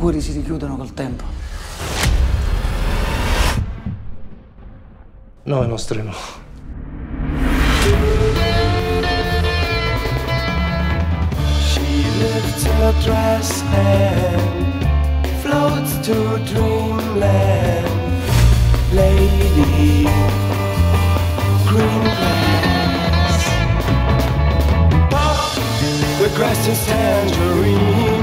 cuori si richiudono col tempo. No, i nostri no. She lifts her dress and floats to dreamland. Lady, green grass. Pop, the grass is tangerine.